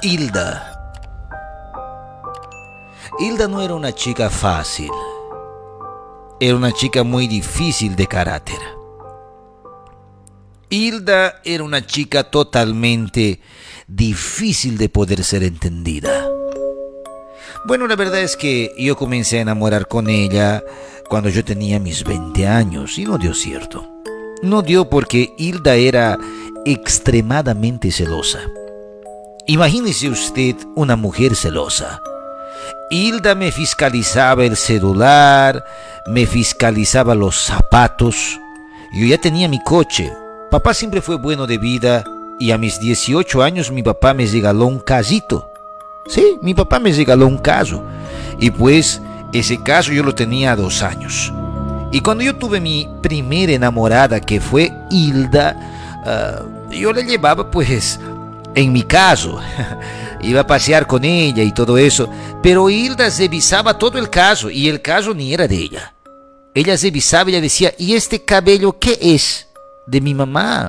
Hilda. Hilda no era una chica fácil. Era una chica muy difícil de carácter. Hilda era una chica totalmente difícil de poder ser entendida. Bueno, la verdad es que yo comencé a enamorar con ella cuando yo tenía mis 20 años y no dio cierto. No dio porque Hilda era extremadamente celosa. Imagínese usted una mujer celosa. Hilda me fiscalizaba el celular, me fiscalizaba los zapatos. Yo ya tenía mi coche. Papá siempre fue bueno de vida y a mis 18 años mi papá me regaló un casito. Sí, mi papá me regaló un caso. Y pues ese caso yo lo tenía a 2 años. Y cuando yo tuve mi primera enamorada, que fue Hilda, yo la llevaba pues en mi caso. Iba a pasear con ella y todo eso. Pero Hilda revisaba todo el caso y el caso ni era de ella. Ella revisaba y ella decía, ¿y este cabello qué es? De mi mamá.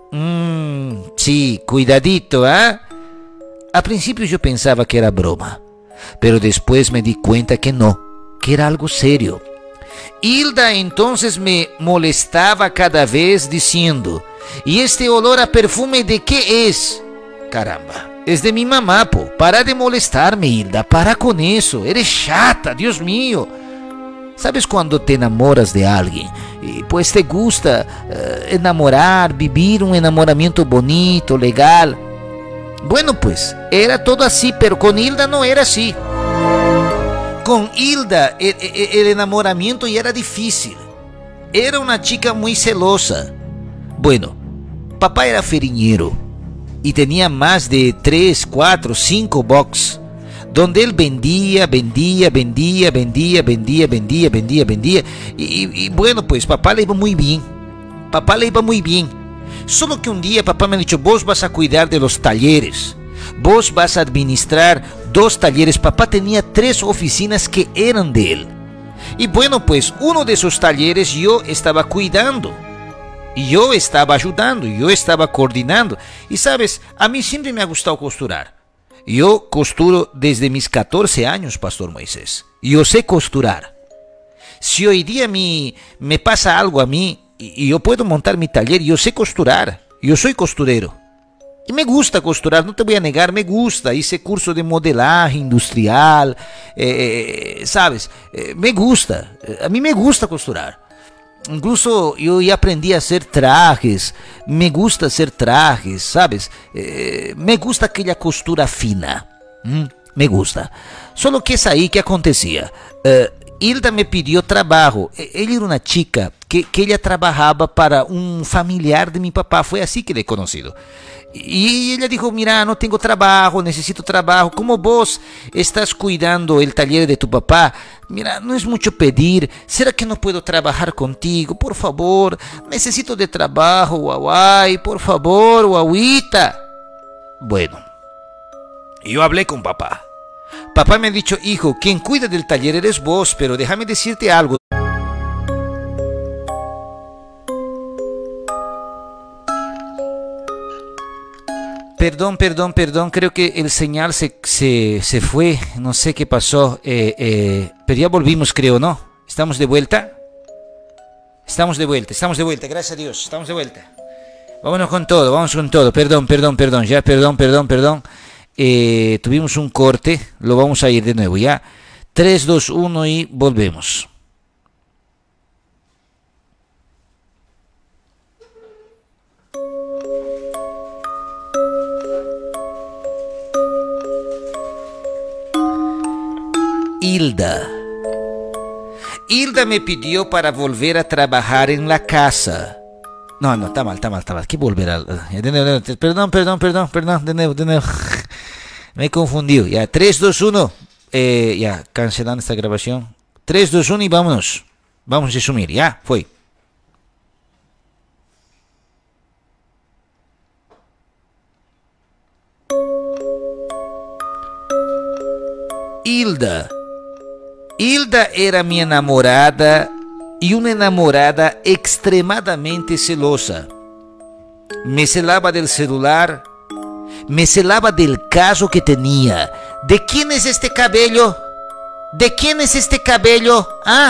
Sí, cuidadito, ¿ah? A principio yo pensaba que era broma, pero después me di cuenta que no, que era algo serio. Hilda entonces me molestaba cada vez diciendo, ¿y este olor a perfume de qué es? Caramba, es de mi mamá, po. Para de molestarme, Hilda, para con eso, eres chata, Dios mío. ¿Sabes cuando te enamoras de alguien? Y pues te gusta enamorar, vivir un enamoramiento bonito, legal. Bueno, pues era todo así, pero con Hilda no era así. Con Hilda el enamoramiento ya era difícil. Era una chica muy celosa. Bueno, papá era feriñero y tenía más de 3, 4, 5 box, donde él vendía. Y bueno, pues papá le iba muy bien. Solo que un día papá me ha dicho, vos vas a cuidar de los talleres. Vos vas a administrar 2 talleres. Papá tenía 3 oficinas que eran de él. Y bueno, pues uno de esos talleres yo estaba cuidando. Y yo estaba ayudando, yo estaba coordinando. Y sabes, a mí siempre me ha gustado costurar. Yo costuro desde mis 14 años, Pastor Moisés. Yo sé costurar. Si hoy día me pasa algo a mí y yo puedo montar mi taller, yo sé costurar. Yo soy costurero. Y me gusta costurar, no te voy a negar, me gusta. Hice curso de modelaje industrial, ¿sabes? Me gusta. A mí me gusta costurar. Incluso yo ya aprendí a hacer trajes. Me gusta hacer trajes, ¿sabes? Me gusta aquella costura fina. Me gusta. Solo que es ahí que acontecía. Hilda me pidió trabajo. Ella era una chica que ella trabajaba para un familiar de mi papá. Fue así que le he conocido. Y ella dijo, mira, no tengo trabajo, necesito trabajo. Como vos estás cuidando el taller de tu papá, mira, no es mucho pedir. ¿Será que no puedo trabajar contigo? Por favor, necesito de trabajo, guaguay, por favor, guaguita. Bueno, yo hablé con papá. Papá me ha dicho, hijo, quien cuida del taller eres vos, pero déjame decirte algo. Perdón, creo que el señal se fue, no sé qué pasó, pero ya volvimos, creo, ¿no? ¿Estamos de vuelta? Estamos de vuelta, gracias a Dios, estamos de vuelta. Vamos con todo, perdón, ya, perdón. Tuvimos un corte, lo vamos a ir de nuevo, ya. 3, 2, 1 y volvemos. Hilda me pidió para volver a trabajar en la casa. No, está mal. ¿Qué volver a...? De nuevo. Perdón, de nuevo. Me he confundido. Ya, 3, 2, 1. Ya, cancelando esta grabación. 3, 2, 1 y vámonos. Vamos a resumir, ya, fue. Hilda era mi enamorada y una enamorada extremadamente celosa. Me celaba del celular, me celaba del caso que tenía. ¿De quién es este cabello? ¿De quién es este cabello?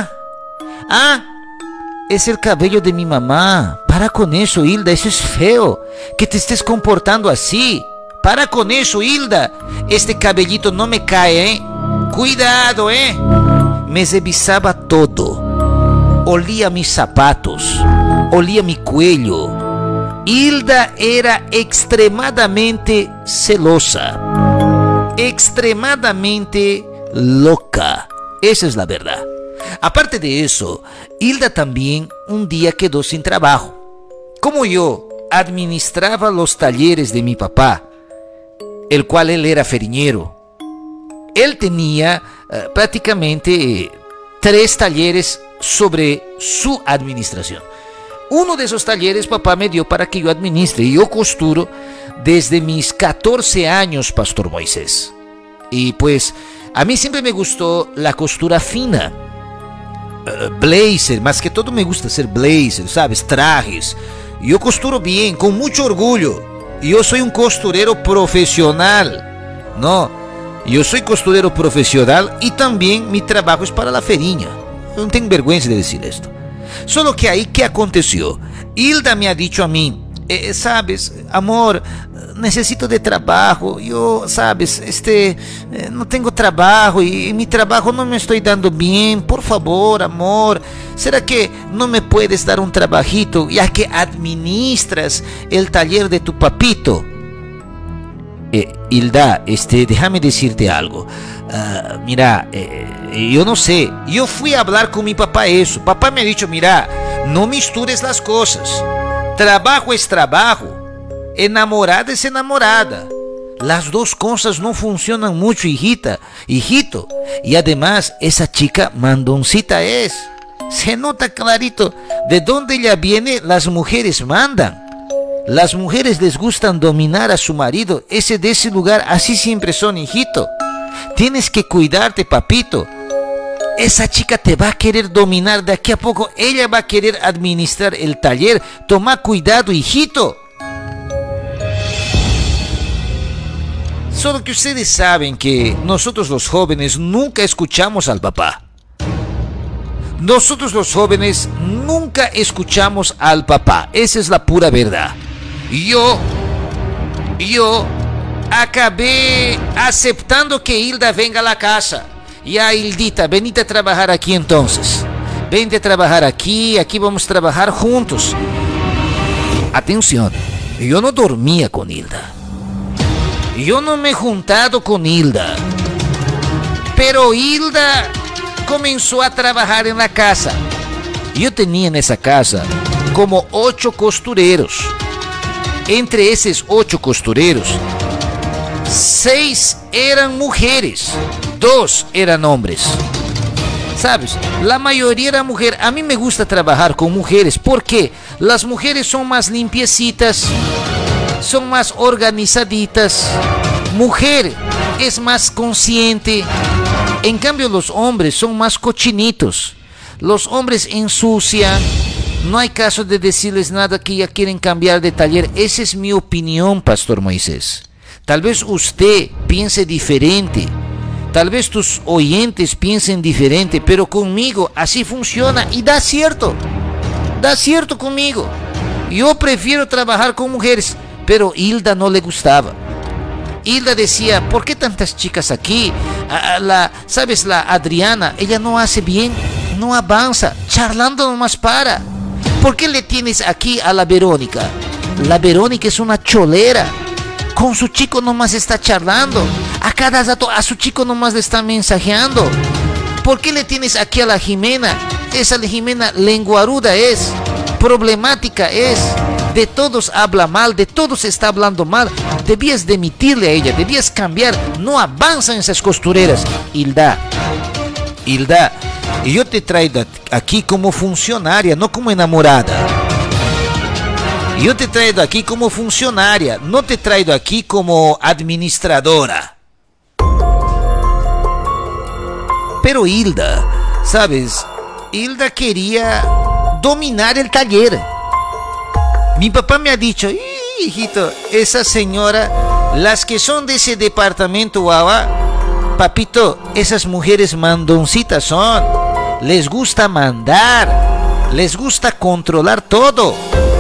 Es el cabello de mi mamá. Para con eso, Hilda, eso es feo. Que te estés comportando así. Para con eso, Hilda. Este cabellito no me cae, ¿eh? Cuidado, ¿eh? Me revisaba todo. Olía mis zapatos. Olía mi cuello. Hilda era extremadamente celosa. Extremadamente loca. Esa es la verdad. Aparte de eso, Hilda también un día quedó sin trabajo. Como yo administraba los talleres de mi papá, el cual él era feriñero, él tenía prácticamente 3 talleres sobre su administración. Uno de esos talleres papá me dio para que yo administre, y yo costuro desde mis 14 años, Pastor Moisés. Y pues a mí siempre me gustó la costura fina. Blazer, más que todo me gusta hacer blazer, ¿sabes? Trajes. Yo costuro bien, con mucho orgullo. Yo soy un costurero profesional. No, yo soy costurero profesional y también mi trabajo es para la feriña. No tengo vergüenza de decir esto. Solo que ahí, ¿qué aconteció? Hilda me ha dicho a mí, sabes, amor, necesito de trabajo. Yo, sabes, no tengo trabajo y mi trabajo no me estoy dando bien. Por favor, amor, ¿será que no me puedes dar un trabajito, ya que administras el taller de tu papito? Hilda, déjame decirte algo. Mira, yo no sé. Yo fui a hablar con mi papá eso. Papá me ha dicho, mira, no mistures las cosas. Trabajo es trabajo. Enamorada es enamorada. Las dos cosas no funcionan mucho, hijito. Y además, esa chica mandoncita es. Se nota clarito de dónde ella viene. Las mujeres mandan. Las mujeres les gustan dominar a su marido. De ese lugar, así siempre son, hijito. Tienes que cuidarte, papito. Esa chica te va a querer dominar. De aquí a poco ella va a querer administrar el taller. Toma cuidado, hijito. Solo que ustedes saben que nosotros los jóvenes nunca escuchamos al papá. Nosotros los jóvenes nunca escuchamos al papá. Esa es la pura verdad. Yo acabé aceptando que Hilda venga a la casa. Ya, Hildita, venite a trabajar aquí entonces. Vente a trabajar aquí vamos a trabajar juntos. Atención, yo no dormía con Hilda. Yo no me he juntado con Hilda. Pero Hilda comenzó a trabajar en la casa. Yo tenía en esa casa como 8 costureros. Entre esos 8 costureros, 6 eran mujeres, 2 eran hombres. ¿Sabes? La mayoría era mujer. A mí me gusta trabajar con mujeres porque las mujeres son más limpiecitas, son más organizaditas. Mujer es más consciente. En cambio, los hombres son más cochinitos. Los hombres ensucian. No hay caso de decirles nada que ya quieren cambiar de taller. Esa es mi opinión, Pastor Moisés. Tal vez usted piense diferente. Tal vez tus oyentes piensen diferente. Pero conmigo así funciona y da cierto. Da cierto conmigo. Yo prefiero trabajar con mujeres. Pero Hilda no le gustaba. Hilda decía, ¿por qué tantas chicas aquí? ¿Sabes? La Adriana, ella no hace bien. No avanza. Charlando nomás para. ¿Por qué le tienes aquí a la Verónica? La Verónica es una cholera. Con su chico nomás está charlando. A cada rato a su chico nomás le está mensajeando. ¿Por qué le tienes aquí a la Jimena? Esa Jimena lenguaruda es. Problemática es. De todos habla mal. De todos está hablando mal. Debías demitirle a ella. Debías cambiar. No avanzan esas costureras. Hilda. Y yo te traigo aquí como funcionaria, no como enamorada. Yo te traigo aquí como funcionaria, no te traigo aquí como administradora. Pero Hilda, ¿sabes? Hilda quería dominar el taller. Mi papá me ha dicho, hijito, esa señora Las que son de ese departamento, guava, papito, esas mujeres mandoncitas son. Les gusta mandar, les gusta controlar todo.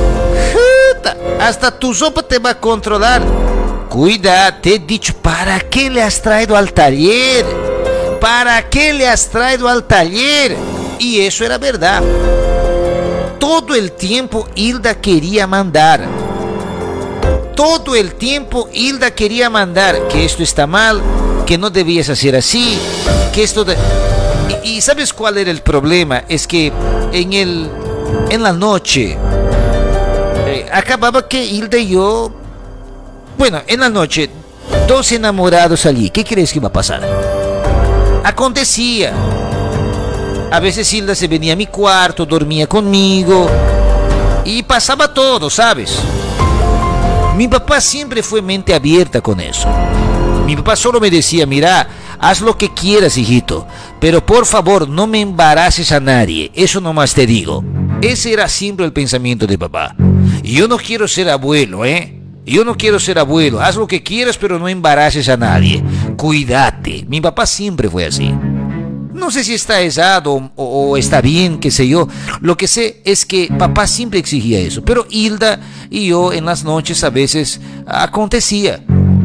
Hasta tu sopa te va a controlar. Cuida, te he dicho, ¿para qué le has traído al taller? ¿Para qué le has traído al taller? Y eso era verdad. Todo el tiempo Hilda quería mandar. Todo el tiempo Hilda quería mandar. Que esto está mal, que no debías hacer así, que esto... ¿Y sabes cuál era el problema? Es que en la noche acababa que Hilda y yo... Bueno, en la noche, dos enamorados allí. ¿Qué crees que iba a pasar? Acontecía. A veces Hilda se venía a mi cuarto, dormía conmigo y pasaba todo, ¿sabes? Mi papá siempre fue mente abierta con eso. Mi papá solo me decía, mira, haz lo que quieras, hijito, pero por favor no me embaraces a nadie, eso nomás te digo. Ese era siempre el pensamiento de papá. Yo no quiero ser abuelo, Yo no quiero ser abuelo, haz lo que quieras, pero no embaraces a nadie. Cuídate. Mi papá siempre fue así. No sé si está errado o está bien, qué sé yo. Lo que sé es que papá siempre exigía eso. Pero Hilda y yo en las noches a veces acontecía.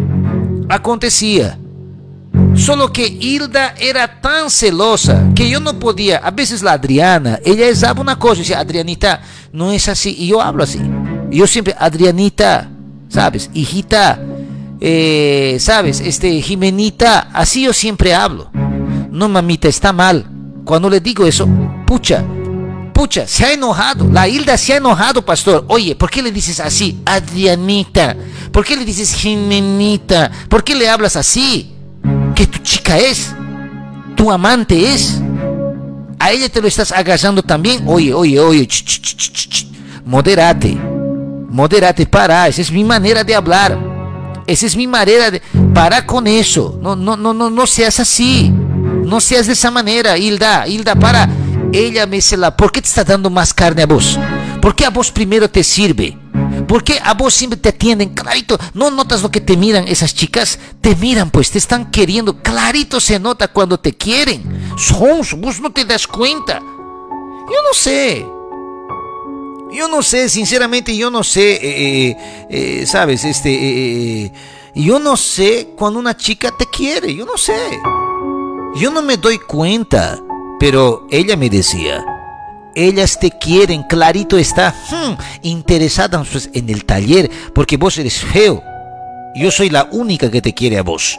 Solo que Hilda era tan celosa que yo no podía. A veces la Adriana, ella usaba una cosa y decía, Adrianita, no es así. Y yo hablo así. Yo siempre, Adrianita, ¿sabes? Hijita, ¿sabes? Jimenita, así yo siempre hablo. No, mamita, está mal. Cuando le digo eso, pucha, se ha enojado. La Hilda se ha enojado, pastor. Oye, ¿por qué le dices así, Adrianita? ¿Por qué le dices Jimenita? ¿Por qué le hablas así? ¿Que tu chica es? ¿Tu amante es? ¿A ella te lo estás agarrando también? Oye, modérate, para. Esa es mi manera de hablar. Esa es mi manera de... Para con eso. No seas así. No seas de esa manera, Hilda, para. Ella me dice, ¿por qué te está dando más carne a vos? ¿Por qué a vos primero te sirve? ¿Por qué a vos siempre te atienden? Clarito, ¿no notas lo que te miran esas chicas? Te miran, pues, te están queriendo. Clarito se nota cuando te quieren. Vos no te das cuenta. Yo no sé, sinceramente, yo no sé, ¿sabes? Yo no sé cuando una chica te quiere, yo no sé. Yo no me doy cuenta, pero ella me decía, ellas te quieren, clarito está, interesadas pues, en el taller, porque vos eres feo. Yo soy la única que te quiere a vos.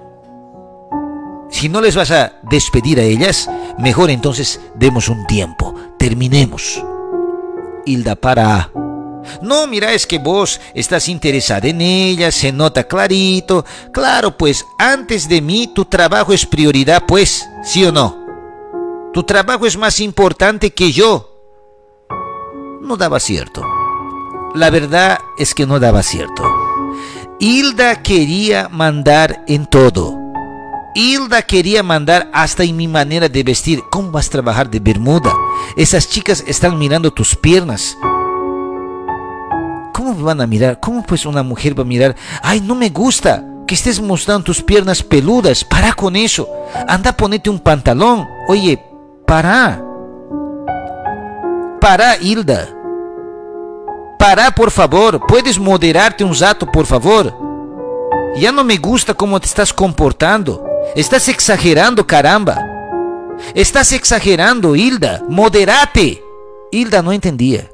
Si no les vas a despedir a ellas, mejor entonces demos un tiempo, terminemos. Hilda, para. No, mira, es que vos estás interesada en ella, se nota clarito. Claro, pues, antes de mí, tu trabajo es prioridad, pues, ¿sí o no? Tu trabajo es más importante que yo. No daba cierto. La verdad es que no daba cierto. Hilda quería mandar en todo. Hilda quería mandar hasta en mi manera de vestir. ¿Cómo vas a trabajar de bermuda? Esas chicas están mirando tus piernas. ¿Cómo van a mirar? ¿Cómo pues una mujer va a mirar? Ay, no me gusta que estés mostrando tus piernas peludas. Para con eso. Anda, ponete un pantalón. Oye, para. Para, Hilda. Para, por favor. ¿Puedes moderarte un rato, por favor? Ya no me gusta cómo te estás comportando. Estás exagerando, caramba. Estás exagerando, Hilda. Moderate. Hilda no entendía.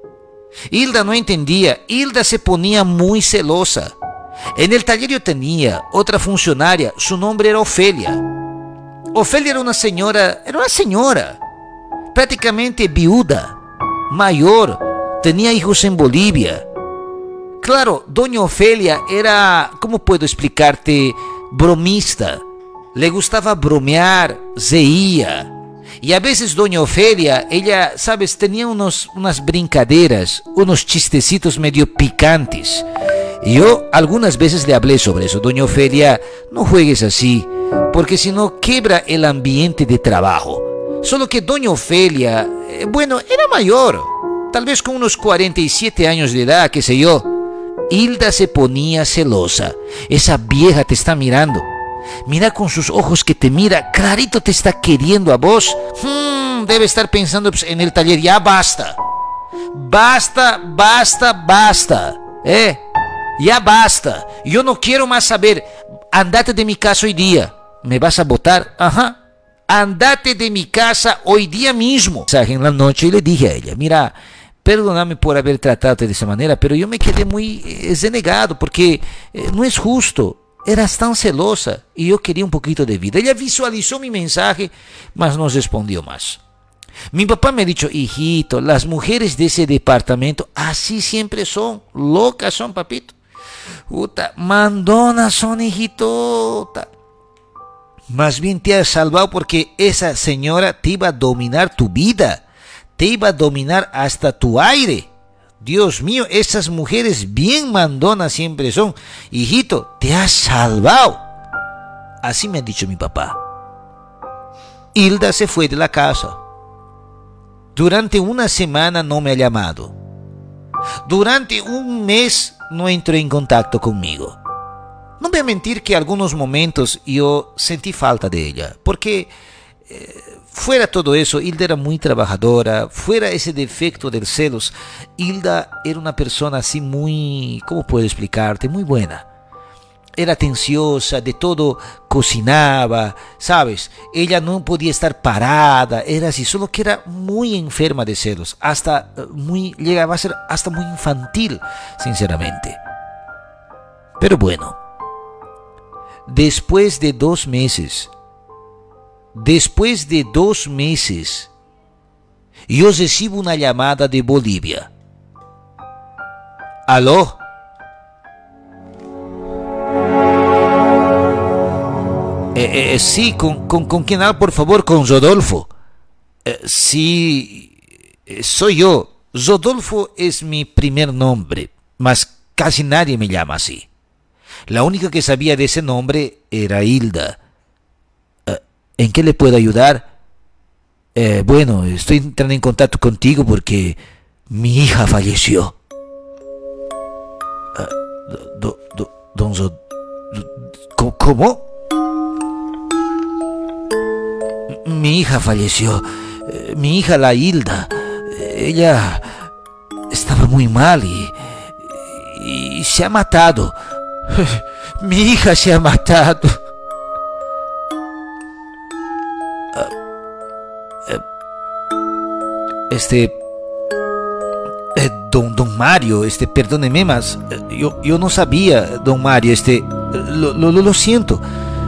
Hilda se ponía muy celosa. En el taller yo tenía otra funcionaria. Su nombre era Ofelia. Ofelia era una señora, prácticamente viuda, mayor, tenía hijos en Bolivia. Claro, doña Ofelia era, ¿cómo puedo explicarte? Bromista. Le gustaba bromear, reía. Y a veces doña Ofelia, ella, sabes, tenía unas brincaderas, unos chistecitos medio picantes. Y yo algunas veces le hablé sobre eso. Doña Ofelia, no juegues así, porque si no quebra el ambiente de trabajo. Solo que doña Ofelia, bueno, era mayor, tal vez con unos 47 años de edad, qué sé yo. Hilda se ponía celosa. Esa vieja te está mirando. Mira con sus ojos que te mira. Clarito te está queriendo a vos. Debe estar pensando en el taller. Ya basta. Basta, basta, basta. Ya basta. Yo no quiero más saber. Andate de mi casa hoy día. ¿Me vas a botar? Ajá. Andate de mi casa hoy día mismo. En la noche le dije a ella, mira, perdóname por haber tratado de esa manera, pero yo me quedé muy denegado porque no es justo. Eras tan celosa y yo quería un poquito de vida. Ella visualizó mi mensaje, mas no respondió más. Mi papá me ha dicho, hijito, las mujeres de ese departamento así siempre son. Locas son, papito. Puta, mandonas son, hijito. Más bien te has salvado porque esa señora te iba a dominar tu vida. Te iba a dominar hasta tu aire. Dios mío, esas mujeres bien mandonas siempre son. Hijito, te has salvado. Así me ha dicho mi papá. Hilda se fue de la casa. Durante una semana no me ha llamado. Durante un mes no entró en contacto conmigo. No voy a mentir que algunos momentos yo sentí falta de ella. Porque fuera todo eso, Hilda era muy trabajadora. Fuera ese defecto del celos, Hilda era una persona así muy, ¿cómo puedo explicarte? Muy buena. Era atenciosa, de todo cocinaba, ¿sabes? Ella no podía estar parada, era así, solo que era muy enferma de celos. Hasta llegaba a ser hasta muy infantil, sinceramente. Pero bueno, después de 2 meses, yo recibo una llamada de Bolivia. ¿Aló? Sí, ¿con quién hablo, por favor? Con Rodolfo. Sí, soy yo. Rodolfo es mi primer nombre, mas casi nadie me llama así. La única que sabía de ese nombre era Hilda. ¿En qué le puedo ayudar? Bueno, estoy entrando en contacto contigo porque mi hija falleció. ¿Cómo? Mi hija falleció. Mi hija, la Hilda. Ella estaba muy mal y se ha matado. Mi hija se ha matado. Don Mario, perdóneme más. Yo no sabía, don Mario, lo siento.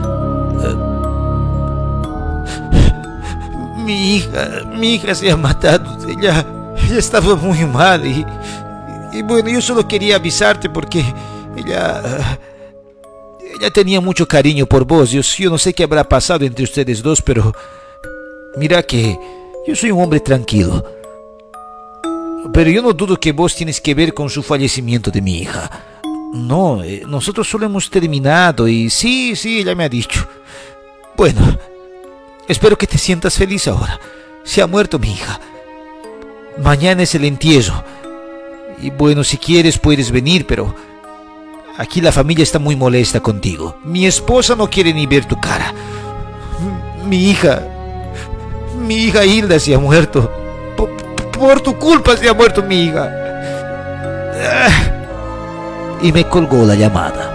Mi hija se ha matado. Ella estaba muy mal y bueno, yo solo quería avisarte porque ella tenía mucho cariño por vos. Yo no sé qué habrá pasado entre ustedes dos, pero mira que yo soy un hombre tranquilo. Pero yo no dudo que vos tienes que ver con su fallecimiento de mi hija. No, nosotros solo hemos terminado y sí, ella me ha dicho. Bueno, espero que te sientas feliz ahora. Se ha muerto mi hija. Mañana es el entierro. Y bueno, si quieres puedes venir, pero aquí la familia está muy molesta contigo. Mi esposa no quiere ni ver tu cara. Mi hija Hilda se ha muerto. Por tu culpa se ha muerto mi hija. Y me colgó la llamada.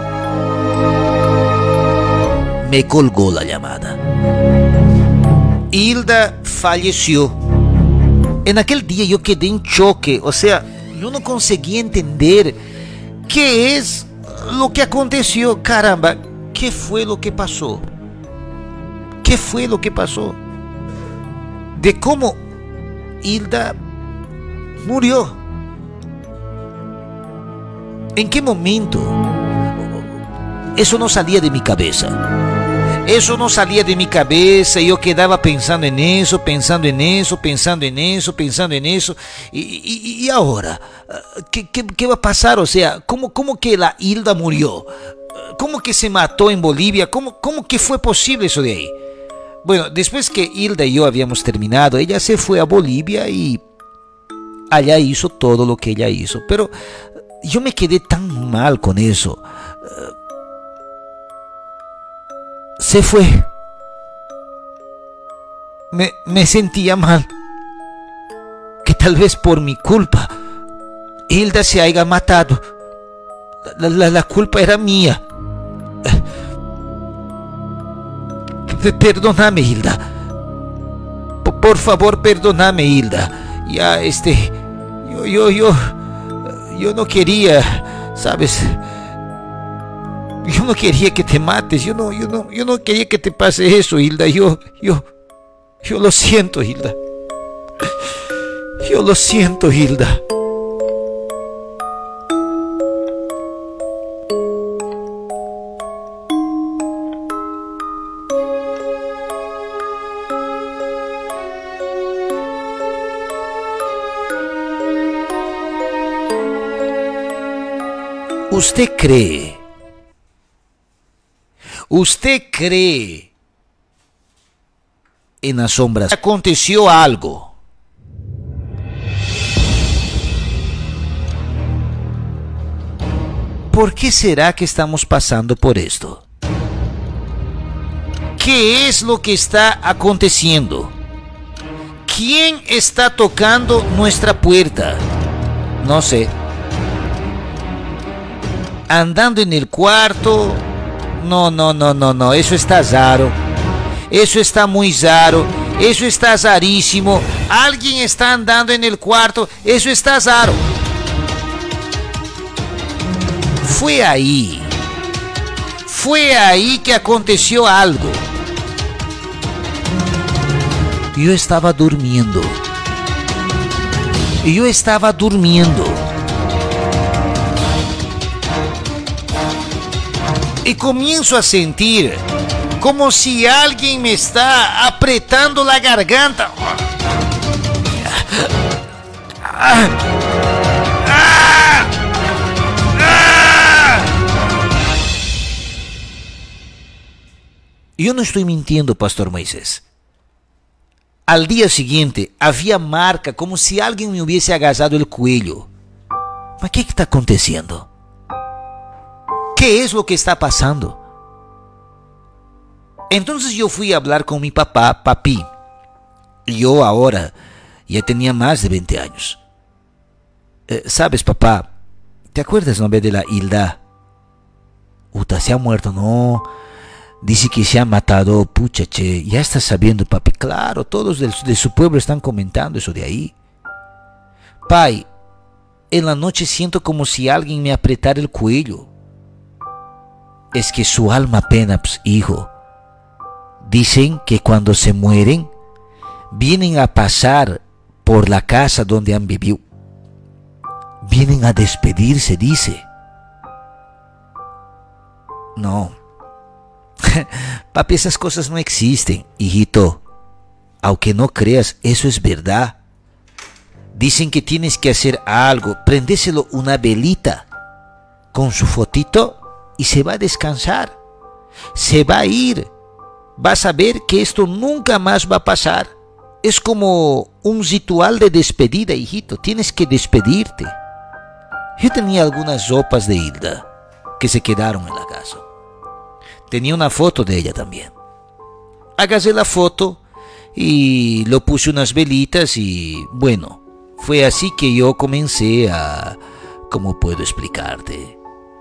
Hilda falleció. En aquel día yo quedé en choque. O sea, yo no conseguí entender qué es lo que aconteció. Caramba, ¿qué fue lo que pasó? ¿Qué fue lo que pasó? De cómo Hilda murió. ¿En qué momento? Eso no salía de mi cabeza. Yo quedaba pensando en eso. Y ahora, ¿qué va a pasar? O sea, ¿cómo que la Hilda murió? ¿Cómo que se mató en Bolivia? ¿Cómo que fue posible eso de ahí? Bueno, después que Hilda y yo habíamos terminado, ella se fue a Bolivia y allá hizo todo lo que ella hizo. Pero Yo me quedé tan mal con eso. Se fue. Me sentía mal. Que tal vez por mi culpa Hilda se haya matado. La culpa era mía. Perdóname, Hilda. Por favor, perdóname, Hilda. Ya, yo no quería, ¿sabes? Yo no quería que te mates. Yo no quería que te pase eso, Hilda. Yo lo siento, Hilda. Yo lo siento, Hilda. ¿Usted cree en las sombras? Aconteció algo. ¿Por qué será que estamos pasando por esto? ¿Qué es lo que está aconteciendo? ¿Quién está tocando nuestra puerta? No sé. Andando en el cuarto. No, eso está raro. Eso está muy raro. Eso está rarísimo. Alguien está andando en el cuarto. Eso está raro. Fue ahí que aconteció algo. Yo estaba durmiendo. Y comienzo a sentir como si alguien me está apretando la garganta. Yo no estoy mintiendo, Pastor Moisés. Al día siguiente había marca como si alguien me hubiese agarrado el cuello. ¿Pero qué está aconteciendo? ¿Qué es lo que está pasando? Entonces yo fui a hablar con mi papá, papi. Yo ahora ya tenía más de 20 años. ¿Sabes, papá? ¿Te acuerdas, nombre de la Hilda? Uta, se ha muerto, no. Dice que se ha matado, pucha, che. Ya estás sabiendo, papi. Claro, todos de su pueblo están comentando eso de ahí. Pai, en la noche siento como si alguien me apretara el cuello. Es que su alma pena, pues, hijo. Dicen que cuando se mueren, vienen a pasar por la casa donde han vivido. Vienen a despedirse, dice. No. Papi, esas cosas no existen, hijito. Aunque no creas, eso es verdad. Dicen que tienes que hacer algo, prendéselo una velita con su fotito y se va a descansar. Se va a ir. Vas a ver que esto nunca más va a pasar. Es como un ritual de despedida, hijito. Tienes que despedirte. Yo tenía algunas ropas de Hilda que se quedaron en la casa. Tenía una foto de ella también. Agarré la foto y lo puse unas velitas y bueno, fue así que yo comencé a... ¿Cómo puedo explicarte?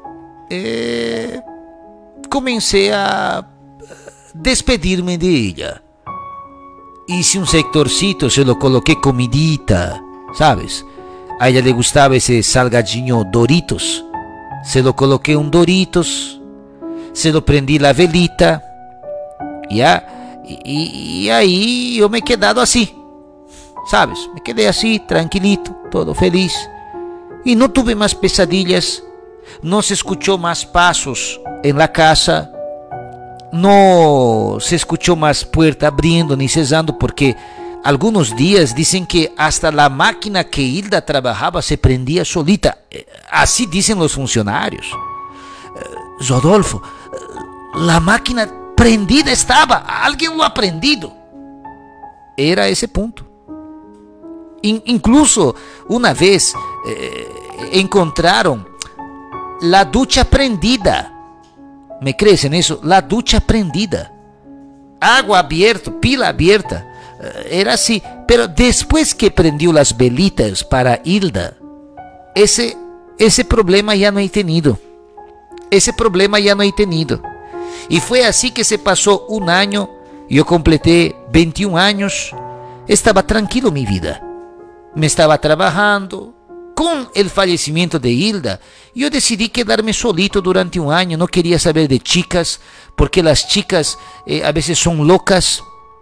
Comencé a despedirme de ella. Hice un sectorcito, se lo coloqué comidita, ¿sabes? A ella le gustaba ese salgadinho Doritos. Se lo coloqué un Doritos, se lo prendí la velita, ya, y ahí yo me he quedado así, ¿sabes? Me quedé así, tranquilito, todo feliz. Y no tuve más pesadillas, no se escuchó más pasos en la casa, no se escuchó más puerta abriendo ni cerrando, porque algunos días dicen que hasta la máquina que Hilda trabajaba se prendía solita. Así dicen los funcionarios. Rodolfo, la máquina prendida estaba, alguien lo ha prendido. Era ese punto. Incluso una vez encontraron la ducha prendida. ¿Me crees en eso? La ducha prendida. Agua abierta, pila abierta. Era así. Pero después que prendió las velitas para Hilda, ese problema ya no he tenido. Ese problema ya no he tenido. Y fue así que se pasó un año. Yo completé 21 años. Estaba tranquilo mi vida. Me estaba trabajando. Con el fallecimiento de Hilda, yo decidí quedarme solito durante un año. No quería saber de chicas, porque las chicas a veces son locas.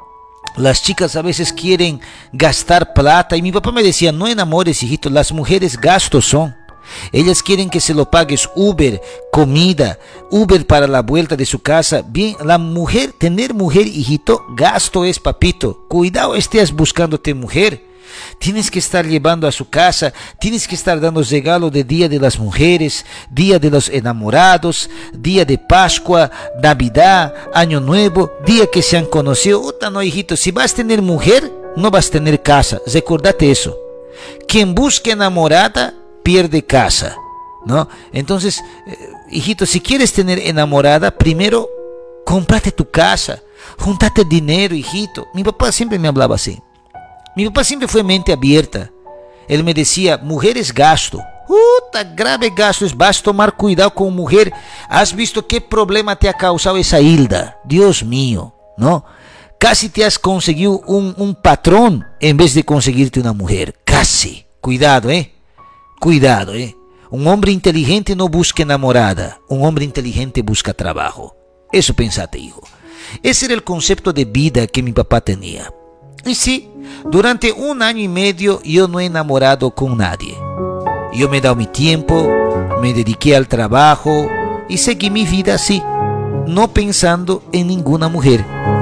Las chicas a veces quieren gastar plata. Y mi papá me decía, no enamores, hijito, las mujeres gastos son. Ellas quieren que se lo pagues Uber, comida, Uber para la vuelta de su casa. Bien, la mujer, tener mujer, hijito, gasto es, papito. Cuidado estés buscándote mujer. Tienes que estar llevando a su casa, tienes que estar dando regalo de Día de las Mujeres, Día de los Enamorados, Día de Pascua, Navidad, Año Nuevo, día que se han conocido. Otra no, hijito, si vas a tener mujer, no vas a tener casa. Recordate eso. Quien busca enamorada, pierde casa, ¿no? Entonces, hijito, si quieres tener enamorada, primero, cómprate tu casa, júntate dinero, hijito. Mi papá siempre me hablaba así. Mi papá siempre fue mente abierta. Él me decía, mujer es gasto. Puta, grave gasto es. Vas a tomar cuidado con mujer. ¿Has visto qué problema te ha causado esa Hilda? Dios mío, ¿no? Casi te has conseguido un patrón en vez de conseguirte una mujer. Casi. Cuidado, Cuidado, Un hombre inteligente no busca enamorada. Un hombre inteligente busca trabajo. Eso pensate, hijo. Ese era el concepto de vida que mi papá tenía. Y sí, durante un año y medio yo no he enamorado con nadie. Yo me he dado mi tiempo, me dediqué al trabajo y seguí mi vida así, no pensando en ninguna mujer.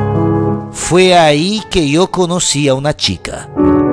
Fue ahí que yo conocí a una chica.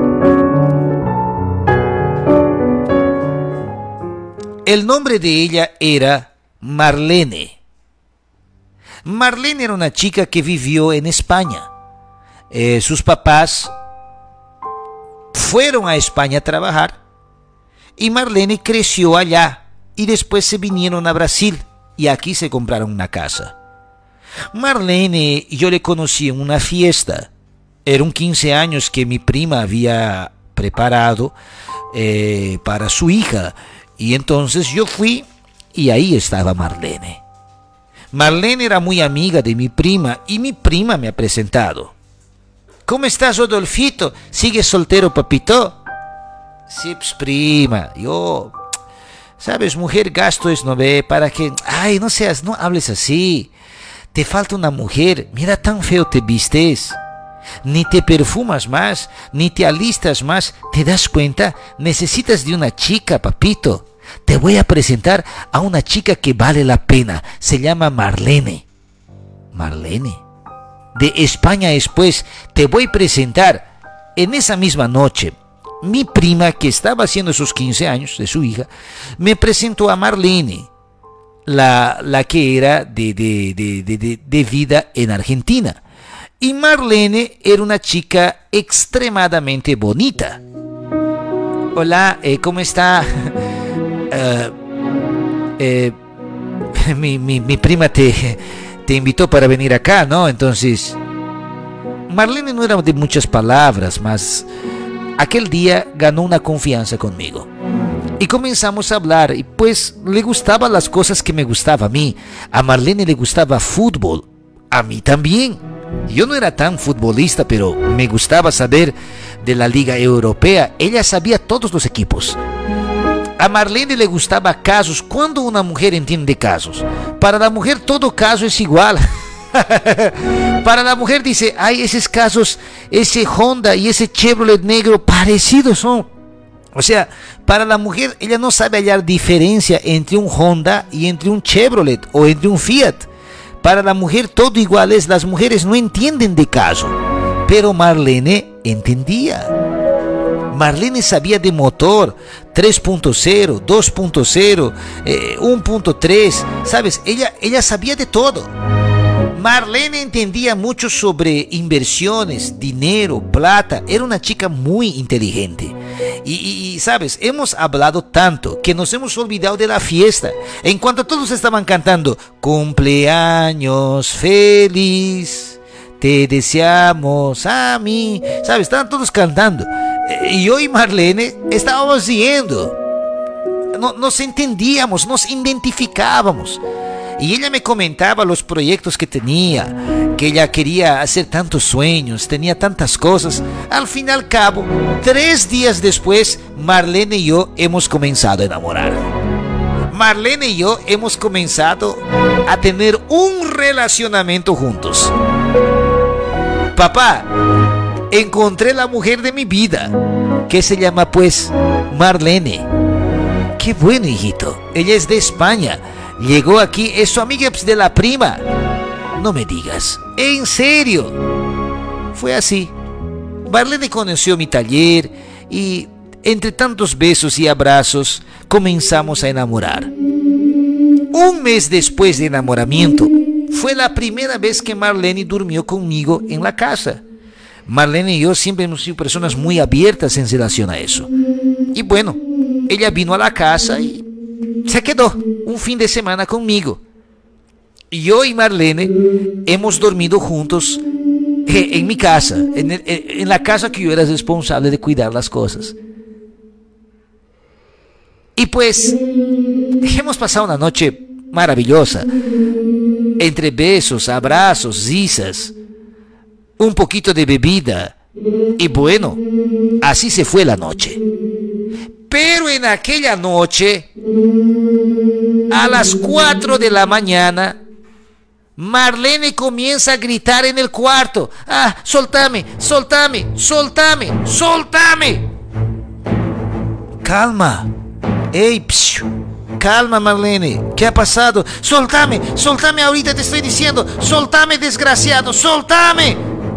El nombre de ella era Marlene. Marlene era una chica que vivió en España. Sus papás fueron a España a trabajar y Marlene creció allá y después se vinieron a Brasil y aquí se compraron una casa. Marlene yo le conocí en una fiesta. Eran 15 años que mi prima había preparado para su hija y entonces yo fui y ahí estaba Marlene. Marlene era muy amiga de mi prima y mi prima me ha presentado. ¿Cómo estás, Rodolfito? ¿Sigues soltero, papito? Sí, pues, prima, yo... Sabes, mujer gasto es, ¿no ve? Para que... Ay, no seas, no hables así. Te falta una mujer. Mira, tan feo te vistes. Ni te perfumas más, ni te alistas más. ¿Te das cuenta? Necesitas de una chica, papito. Te voy a presentar a una chica que vale la pena. Se llama Marlene. Marlene. De España después te voy a presentar en esa misma noche. Mi prima, que estaba haciendo sus 15 años de su hija, me presentó a Marlene, la que era de vida en Argentina. Y Marlene era una chica extremadamente bonita. Hola, ¿cómo está? Mi prima te invitó para venir acá, ¿no? Entonces, Marlene no era de muchas palabras, mas aquel día ganó una confianza conmigo. Y comenzamos a hablar, y pues le gustaban las cosas que me gustaban a mí. A Marlene le gustaba fútbol, a mí también. Yo no era tan futbolista, pero me gustaba saber de la Liga Europea. Ella sabía todos los equipos. A Marlene le gustaba casos. ¿Cuándo una mujer entiende casos? Para la mujer todo caso es igual. Para la mujer dice, ay, esos casos, ese Honda y ese Chevrolet negro parecidos son. O sea, para la mujer ella no sabe hallar diferencia entre un Honda y entre un Chevrolet o entre un Fiat. Para la mujer todo igual es. Las mujeres no entienden de caso. Pero Marlene entendía. Marlene sabía de motor, 3.0, 2.0, 1.3, ¿sabes? Ella sabía de todo. Marlene entendía mucho sobre inversiones, dinero, plata. Era una chica muy inteligente. Y, sabes, hemos hablado tanto que nos hemos olvidado de la fiesta. En cuanto todos estaban cantando cumpleaños feliz, te deseamos a mí, sabes, estaban todos cantando. Y yo y Marlene estábamos riendo. Nos entendíamos, nos identificábamos. Y ella me comentaba los proyectos que tenía, que ella quería hacer tantos sueños, tenía tantas cosas. Al fin y al cabo, 3 días después, Marlene y yo hemos comenzado a enamorar. Marlene y yo hemos comenzado a tener un relacionamiento juntos. Papá, encontré la mujer de mi vida, que se llama pues Marlene. Qué bueno, hijito. Ella es de España. Llegó aquí, es su amiga de la prima. No me digas, en serio. Fue así. Marlene conoció mi taller y entre tantos besos y abrazos comenzamos a enamorar. Un mes después de enamoramiento, fue la primera vez que Marlene durmió conmigo en la casa. Marlene y yo siempre hemos sido personas muy abiertas en relación a eso. Y bueno, ella vino a la casa y se quedó un fin de semana conmigo. Yo y Marlene hemos dormido juntos en mi casa, en la casa que yo era responsable de cuidar las cosas. Y pues hemos pasado una noche maravillosa, entre besos, abrazos, risas, un poquito de bebida. Y bueno, así se fue la noche. Pero en aquella noche, a las 4 de la mañana, Marlene comienza a gritar en el cuarto. ¡Ah, soltame, soltame, soltame, soltame! Calma. ¡Ey, calma, Marlene! ¿Qué ha pasado? ¡Soltame, soltame ahorita te estoy diciendo! ¡Soltame, desgraciado, soltame!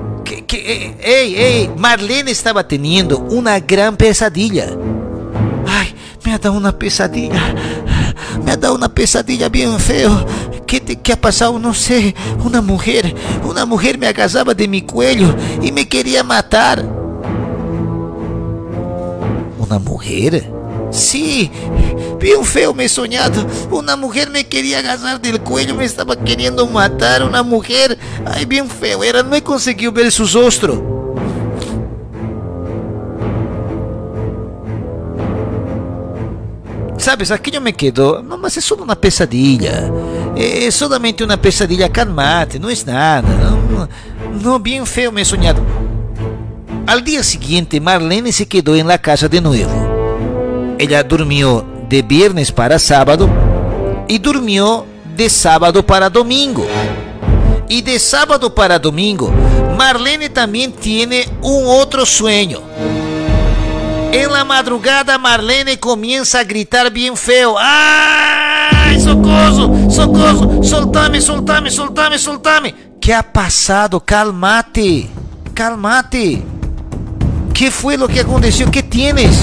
¡Ey! Marlene estaba teniendo una gran pesadilla. ¡Ay! Me ha dado una pesadilla. Me ha dado una pesadilla bien feo. ¿Qué ha pasado? No sé. Una mujer me agarraba de mi cuello y me quería matar. ¿Una mujer? Sí, bien feo me he soñado. Una mujer me quería agarrar del cuello, me estaba queriendo matar. Una mujer, ay, bien feo era, no he conseguido ver su rostro. Sabes, aquello me quedó, nomás es solo una pesadilla. Es solamente una pesadilla, calmate, no es nada. No, bien feo me he soñado. Al día siguiente, Marlene se quedó en la casa de nuevo. Ella durmió de viernes para sábado y durmió de sábado para domingo. Y de sábado para domingo, Marlene también tiene un otro sueño. En la madrugada, Marlene comienza a gritar bien feo. ¡Ay, socorro, socorro! ¡Soltame, soltame, soltame, soltame! ¿Qué ha pasado? Cálmate, cálmate. ¿Qué fue lo que aconteció? ¿Qué tienes?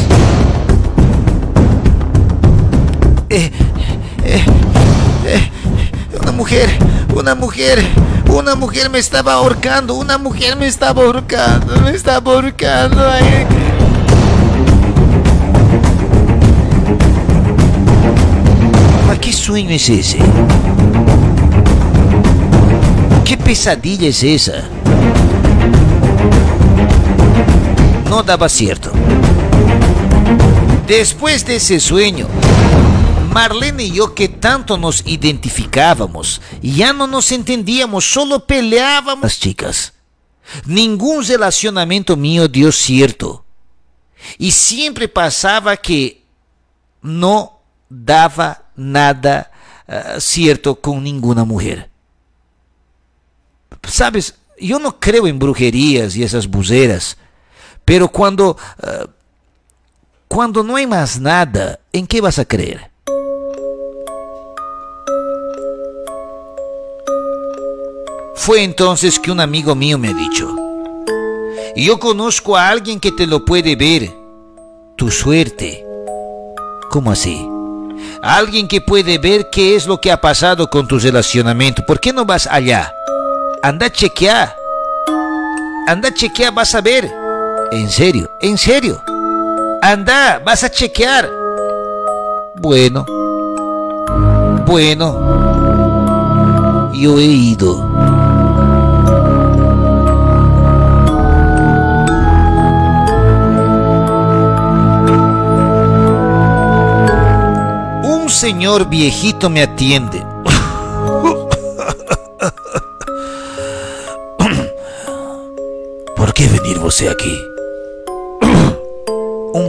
Una mujer me estaba ahorcando, me estaba ahorcando. Ay. ¿Qué sueño es ese? ¿Qué pesadilla es esa? No daba cierto. Después de ese sueño, Marlene y yo, que tanto nos identificábamos, ya no nos entendíamos, solo peleábamos. Las chicas, ningún relacionamiento mío dio cierto. Y siempre pasaba que no daba nada cierto con ninguna mujer. Sabes, yo no creo en brujerías y esas buceras, pero cuando no hay más nada, ¿en qué vas a creer? Fue entonces que un amigo mío me ha dicho: yo conozco a alguien que te lo puede ver. Tu suerte. ¿Cómo así? Alguien que puede ver qué es lo que ha pasado con tu relacionamiento. ¿Por qué no vas allá? anda a chequear. Anda a chequear, vas a ver. En serio, en serio. Anda, vas a chequear. Bueno, yo he ido. Un señor viejito me atiende. ¿Por qué venir você aquí? Un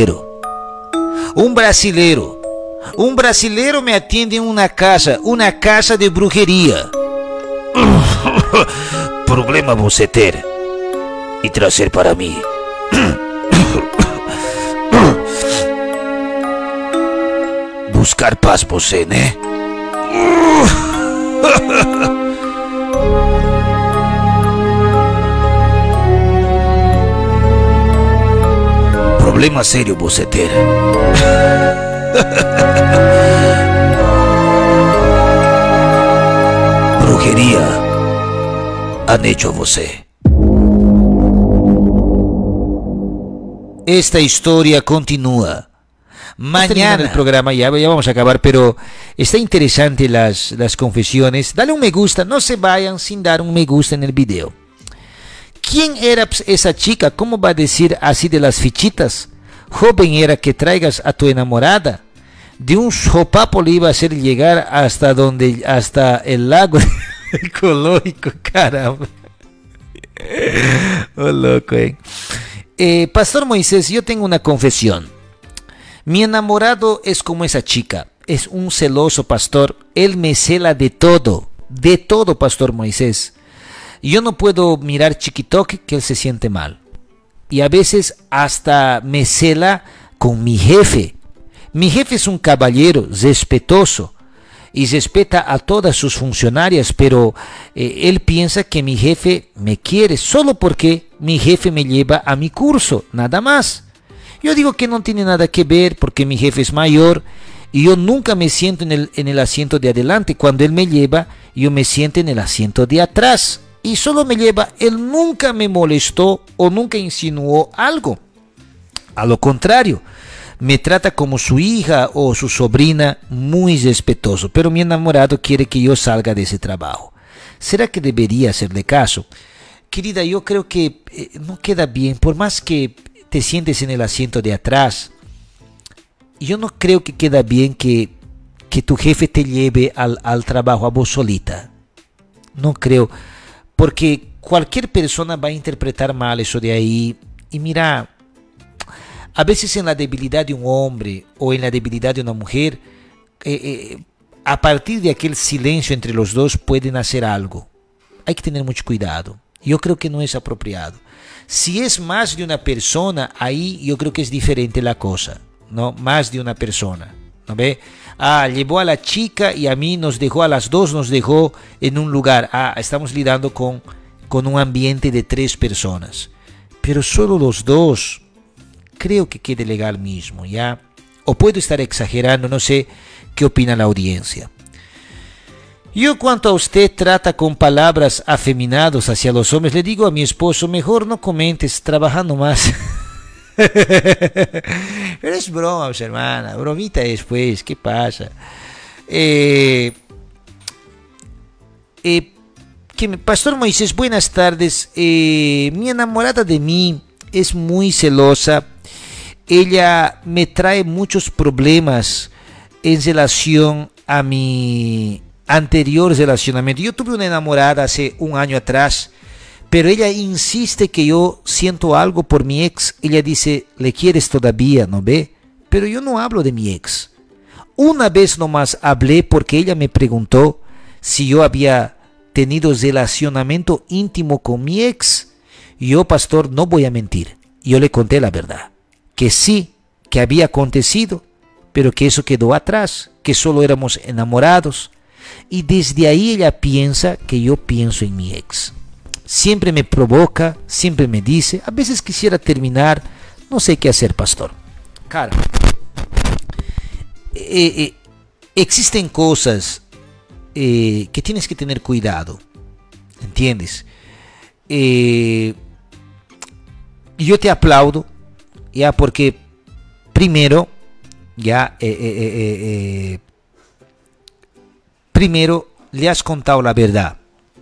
brasilero me atiende en una casa de brujería. Problema você ter y trazer para mí. Buscar paz você, né? Problema sério você ter. Brujería han hecho a você. Esta historia continúa. Mañana el programa, ya vamos a acabar, pero está interesante las confesiones. Dale un me gusta, no se vayan sin dar un me gusta en el video. ¿Quién era esa chica? ¿Cómo va a decir así de las fichitas? Joven era que traigas a tu enamorada. De un sopapo le iba a hacer llegar hasta el lago ecológico, caramba. Oh, loco, Pastor Moisés, yo tengo una confesión. Mi enamorado es como esa chica. Es un celoso, pastor. Él me cela de todo, Pastor Moisés. Yo no puedo mirar TikTok que él se siente mal. Y a veces hasta me cela con mi jefe. Mi jefe es un caballero respetuoso y respeta a todas sus funcionarias, pero él piensa que mi jefe me quiere solo porque mi jefe me lleva a mi curso, nada más. Yo digo que no tiene nada que ver porque mi jefe es mayor y yo nunca me siento en el asiento de adelante. Cuando él me lleva, yo me siento en el asiento de atrás. Y solo me lleva, él nunca me molestó o nunca insinuó algo. A lo contrario, me trata como su hija o su sobrina, muy respetuoso. Pero mi enamorado quiere que yo salga de ese trabajo. ¿Será que debería hacerle caso? Querida, yo creo que no queda bien. Por más que te sientes en el asiento de atrás, yo no creo que queda bien que tu jefe te lleve al trabajo a vos solita. No creo. Porque cualquier persona va a interpretar mal eso de ahí. Y mira, a veces en la debilidad de un hombre o en la debilidad de una mujer, a partir de aquel silencio entre los dos pueden hacer algo. Hay que tener mucho cuidado. Yo creo que no es apropiado. Si es más de una persona, ahí yo creo que es diferente la cosa, ¿no? Más de una persona, ¿no ve? Llevó a la chica y a mí nos dejó, a las dos nos dejó en un lugar. Estamos lidiando con un ambiente de 3 personas. Pero solo los dos, creo que quede legal mismo, ¿ya? O puedo estar exagerando, no sé qué opina la audiencia. Yo, cuanto a usted trata con palabras afeminadas hacia los hombres, le digo a mi esposo, mejor no comentes, trabajando más. Pero es broma, pues, hermana, bromita después, ¿qué pasa? Pastor Moisés, buenas tardes. Mi enamorada de mí es muy celosa. Ella me trae muchos problemas en relación a mi anterior relacionamiento. Yo tuve una enamorada hace un año atrás, pero ella insiste que yo siento algo por mi ex. Ella dice, ¿le quieres todavía, no ve? Pero yo no hablo de mi ex. Una vez nomás hablé porque ella me preguntó si yo había tenido relacionamiento íntimo con mi ex. Yo, pastor, no voy a mentir. Yo le conté la verdad. Que sí, que había acontecido, pero que eso quedó atrás, que solo éramos enamorados. Y desde ahí ella piensa que yo pienso en mi ex. Siempre me provoca, siempre me dice, a veces quisiera terminar, no sé qué hacer, pastor. Cara, existen cosas que tienes que tener cuidado. ¿entiendes? Yo te aplaudo, ya, porque primero, ya, primero le has contado la verdad.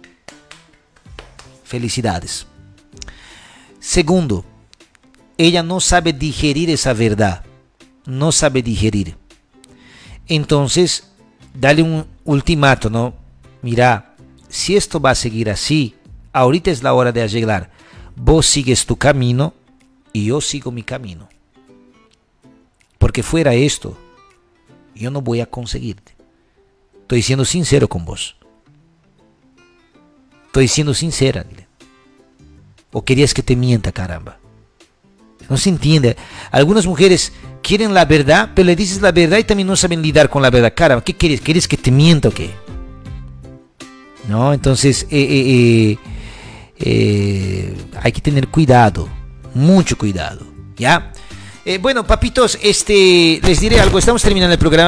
Felicidades. Segundo, ella no sabe digerir esa verdad, no sabe digerir. Entonces, dale un ultimato, ¿no? Mira, si esto va a seguir así, ahorita es la hora de arreglar. Vos sigues tu camino y yo sigo mi camino. Porque fuera esto, yo no voy a conseguirte. Estoy siendo sincero con vos. Estoy siendo sincera, dile. ¿O querías que te mienta, caramba? No se entiende. Algunas mujeres quieren la verdad, pero le dices la verdad y también no saben lidar con la verdad. Caramba, ¿qué quieres? ¿Quieres que te mienta o qué? No, entonces hay que tener cuidado, mucho cuidado, ¿ya? Bueno, papitos, les diré algo. Estamos terminando el programa.